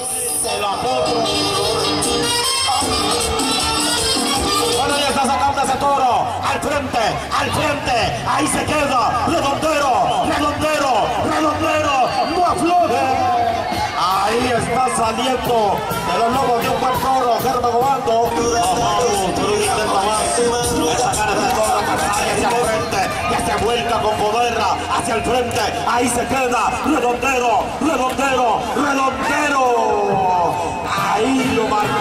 Se la potro. Bueno, ya está sacando ese toro. Al frente. Ahí se queda. Redondero. No afloje. Ahí está saliendo de los lobos de un buen toro. Germán Obando. Esa cara de toro hacia el frente. Ya se vuelca con poder hacia el frente. Ahí se queda. Redondero. Ahí lo marcó.